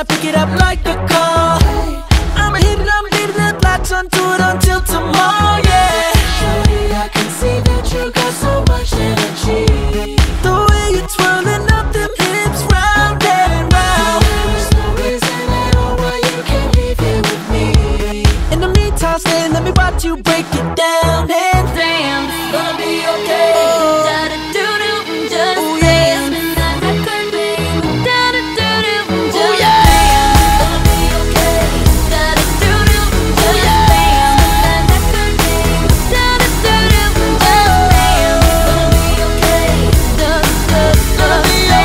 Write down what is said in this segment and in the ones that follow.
I pick it up like a call. I'ma hit it, I'm leaving the blocks onto it until tomorrow, yeah. Shorty, I can see that you got so much energy. The way you're twirling up them hips round and round. There's no reason at all why you can't leave here with me. In the meantime, stay, let me watch you break it down. And Damn, it's gonna be okay. Da-da-doo-doo, just oh yeah, spin that record, babe. Da-da-doo-doo, just oh yeah. it's gonna be okay. Da-da-doo-doo, just spin that record, babe. Da-da-doo-doo, just it's gonna be okay. Just Gonna be okay.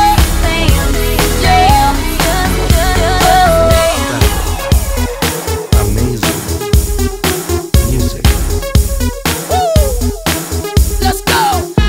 Amazing music. Let's go.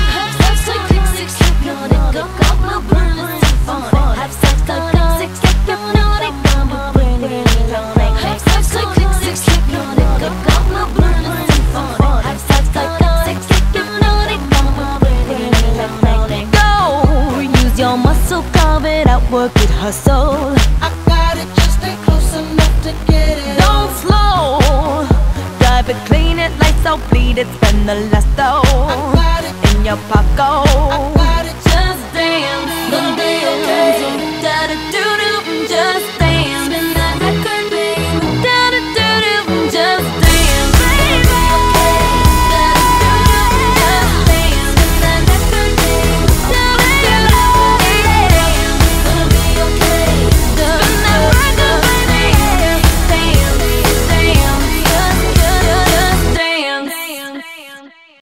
Go, use your muscle, carve it out, work it, hustle. I got it, just stay close enough to get it. Don't slow, drive it, clean it, lights out, bleed it, spend the last I dough got it, in your pocket. I got